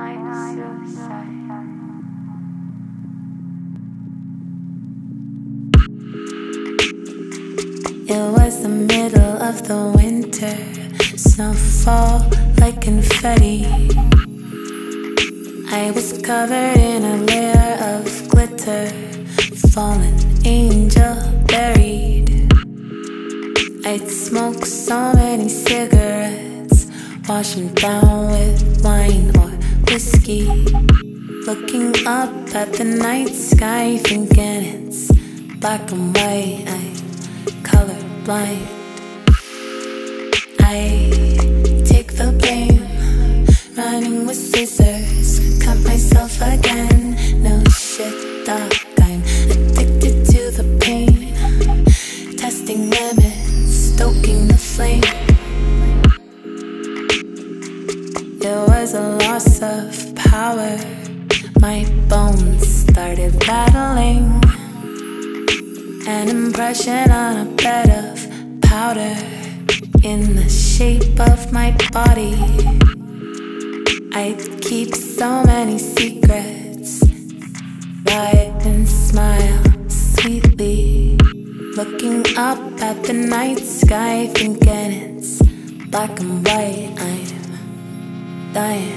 It was the middle of the winter, snowfall like confetti. I was covered in a layer of glitter, fallen angel buried. I'd smoked so many cigarettes, wash them down with wine or whiskey. Looking up at the night sky, thinking it's black and white. I'm colorblind. I take the blame, running with scissors, cut myself again. No shit, dog, I'm addicted to the pain. Testing limits, stoking the flame. It was a loss of power. My bones started rattling. An impression on a bed of powder in the shape of my body. I'd keep so many secrets, lie and smile sweetly. Looking up at the night sky, thinking it's black and white. I'm dying.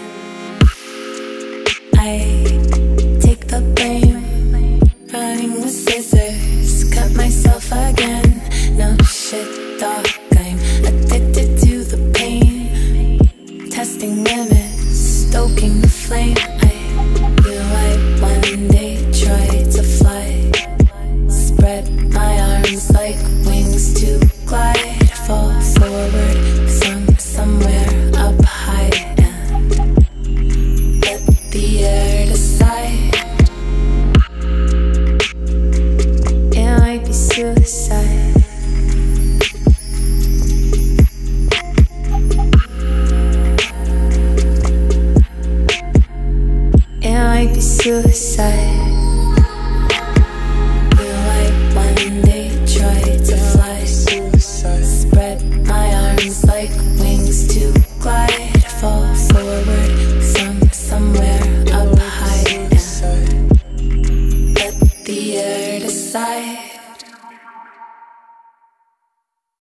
I take the blame, running with scissors, cut myself again. No shit, dog, I'm addicted to the pain. Testing limits, stoking the flame. I feel like one day tried to fly, spread my arms like wings to glide, fall forward from somewhere up high and let the air decide. It might be suicide.